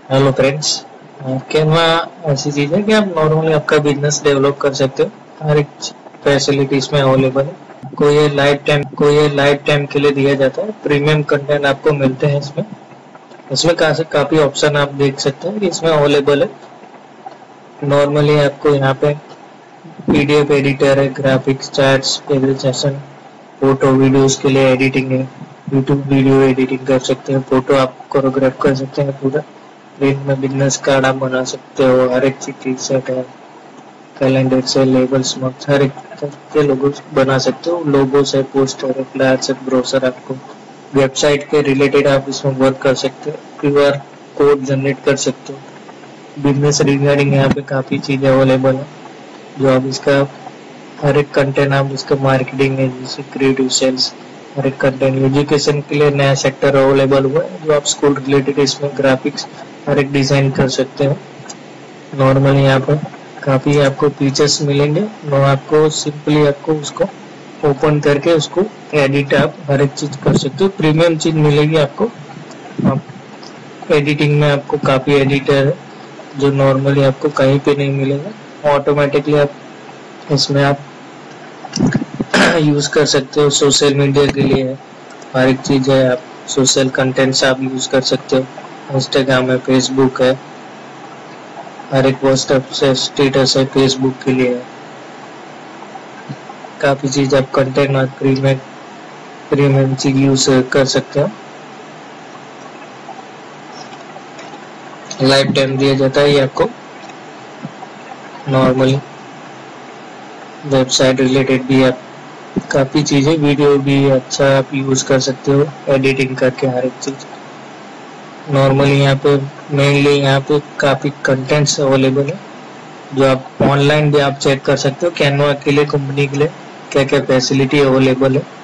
Hello friends. Canva ऐसी चीज है कि आप नॉर्मली आपका बिजनेस डेवलप कर सकते हो। हर एक फैसिलिटी इसमें अवेलेबल है। कोई ये लाइफ टाइम के लिए दिया जाता है। प्रीमियम कंटेंट आपको मिलते हैं इसमें। इसमें काफी ऑप्शन आप देख सकते हैं कि इसमें अवेलेबल है। नॉर्मली आपको यहाँ पे पीडीएफ एडिटर है, graphics, charts, presentation, photo videos के लिए एडिटिंग है। यूट्यूब वीडियो एडिटिंग कर सकते हैं, फोटो आप कोरियोग्राफ कर सकते हैं पूरा। प्रिंट में बिजनेस कार्ड आप बना सकते हो। हर एक चीज टी शर्ट है, कैलेंडर से लेबल्स मग हर एक के लोगो बना सकते हो। लोगोस है, पोस्टर है, फ्लैट्स है, ब्रोशर। आपको वेबसाइट के रिलेटेड आप इसमें वर्क कर सकते हो। क्यूआर कोड जनरेट कर सकते हो। बिजनेस रिगार्डिंग यहाँ पे काफी चीजें अवेलेबल है जो आप इसका हर एक कंटेंट आप इसका मार्केटिंग है, जैसे क्रिएटिव सेल्स, हर एक कंटेंट। एजुकेशन के लिए नया सेक्टर अवेलेबल हुआ है जो आप स्कूल रिलेटेड इसमें ग्राफिक्स हर एक डिजाइन कर सकते हो। नॉर्मली यहाँ पर काफी आपको फीचर्स मिलेंगे। नो आपको सिंपली आपको उसको ओपन करके उसको एडिट आप हर एक चीज कर सकते हो। प्रीमियम चीज मिलेगी आपको। आप एडिटिंग में आपको काफी एडिटर है जो नॉर्मली आपको कहीं पे नहीं मिलेगा। ऑटोमेटिकली आप इसमें आप यूज कर सकते हो। सोशल मीडिया के लिए हर एक चीज है। आप सोशल कंटेंट्स आप यूज कर सकते हो। इंस्टाग्राम है, फेसबुक है, हर एक व्हाट्सएप से स्टेटस है, फेसबुक के लिए है। काफी चीज आप कंटेंट और प्रीमियम चीज यूज कर सकते हो। लाइफ टाइम दिया जाता है ये आपको। नॉर्मली वेबसाइट रिलेटेड भी आप काफी चीजें, वीडियो भी अच्छा आप यूज कर सकते हो एडिटिंग करके हर एक चीज। नॉर्मली यहाँ पे मेनली यहाँ पे काफी कंटेंट्स अवेलेबल है जो आप ऑनलाइन भी आप चेक कर सकते हो। कैनवा के लिए, कंपनी के लिए क्या क्या फैसिलिटी अवेलेबल है।